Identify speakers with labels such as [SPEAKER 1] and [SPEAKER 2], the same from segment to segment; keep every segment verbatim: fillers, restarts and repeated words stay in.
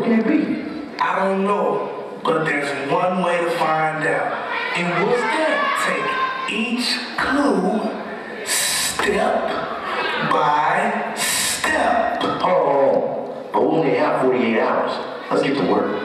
[SPEAKER 1] can it be?
[SPEAKER 2] I don't know, but there's one way to find out. And what's that? Take each clue step by step.
[SPEAKER 1] Oh, but we only have forty-eight hours. Let's get to work.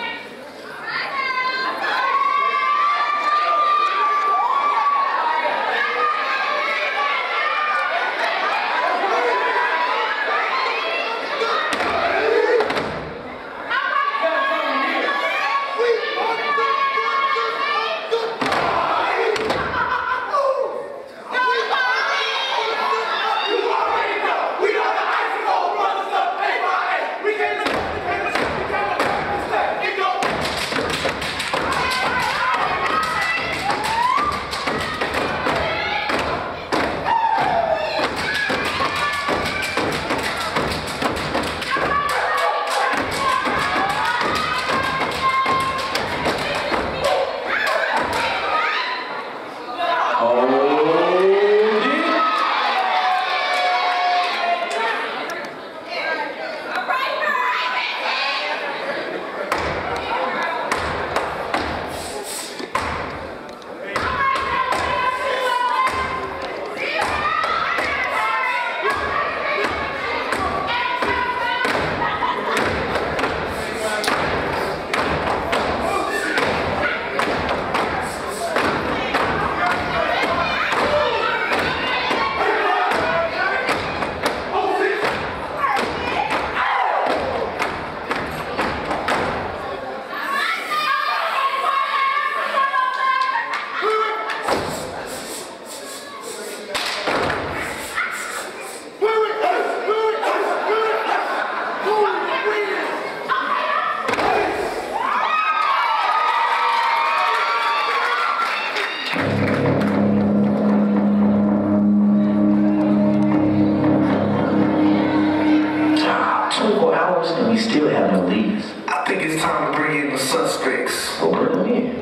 [SPEAKER 1] And we still have no leads.
[SPEAKER 2] I think it's time to bring in the suspects.
[SPEAKER 1] Well, bring them in.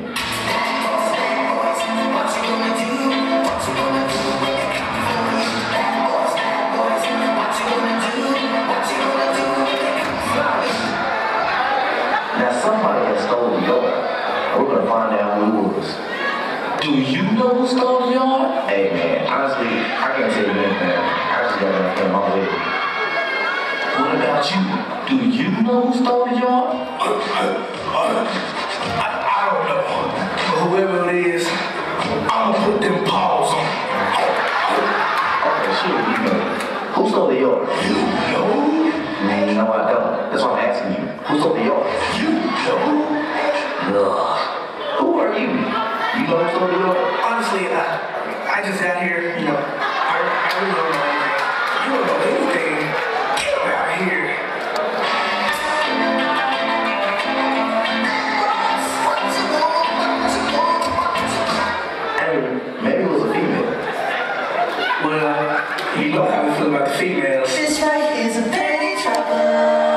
[SPEAKER 1] Now somebody has stolen the yard. We're gonna find out who it was. Do you know who stole the yard? Hey man, honestly, I can't tell you anything. I just got enough in my way. What about you? Do you know who stole the yard?
[SPEAKER 2] Uh, uh, uh, I, I don't know. But whoever it is, I'm gonna put them paws on.
[SPEAKER 1] Okay, sure, you know. Who stole the yard?
[SPEAKER 2] You know?
[SPEAKER 1] Man, no, I don't. That's why I'm asking you. Who stole the yard?
[SPEAKER 2] You know?
[SPEAKER 1] Ugh. Who are you? You know who stole the yard?
[SPEAKER 2] Honestly, I, I just got here, you know, I, I really don't know anything. You don't know anything. Get out of here.
[SPEAKER 1] Maybe it was a female.
[SPEAKER 2] Well, you know how we feel about the females.
[SPEAKER 3] This right here's a penny dropper.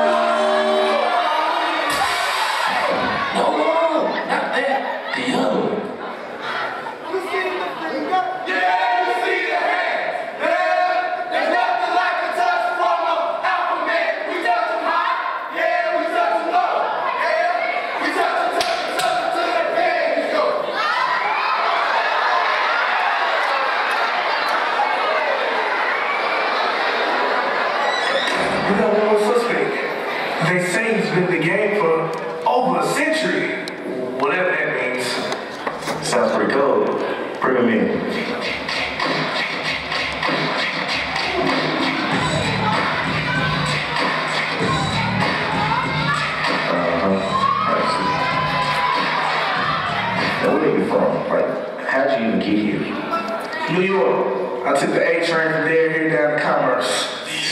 [SPEAKER 1] No, no, no, not that. The other one.
[SPEAKER 4] Yeah, you see the hands. Yeah, there's nothing like a touch from an alpha man. We touch them high. Yeah, we touch them low. Yeah, we touch them, touch them, touch them till their panties go.
[SPEAKER 2] We got one more suspect. They say he's been in the game for over a century. Whatever that means.
[SPEAKER 1] Sounds pretty cool. Bring him in. Uh-huh. I see. Now, where are you from? Like, how'd you even get here?
[SPEAKER 2] New York. I took the A train from there here down to Commerce.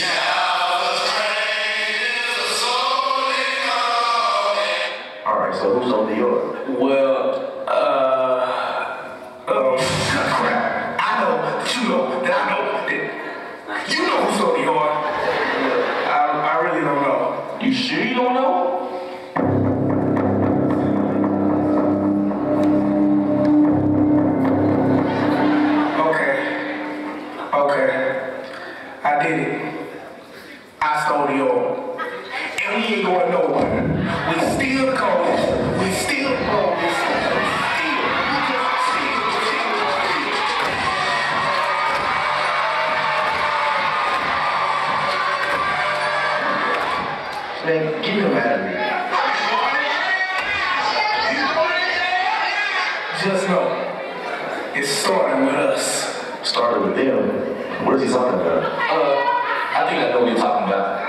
[SPEAKER 1] Alright, so who's on the yard?
[SPEAKER 2] Well, uh, um, crap. I know that you know that I know that you know who's on the yard. I, I really don't know.
[SPEAKER 1] You sure you don't know?
[SPEAKER 2] Okay. Okay. I did it. I stole the yard. And we ain't going nowhere. going. We still going. We still going. We still. We just still, still, still.
[SPEAKER 1] Man, get him out of here.
[SPEAKER 2] Just know, it's starting with us.
[SPEAKER 1] Started with them. What is he talking about?
[SPEAKER 5] Uh, I think I know what you're talking about.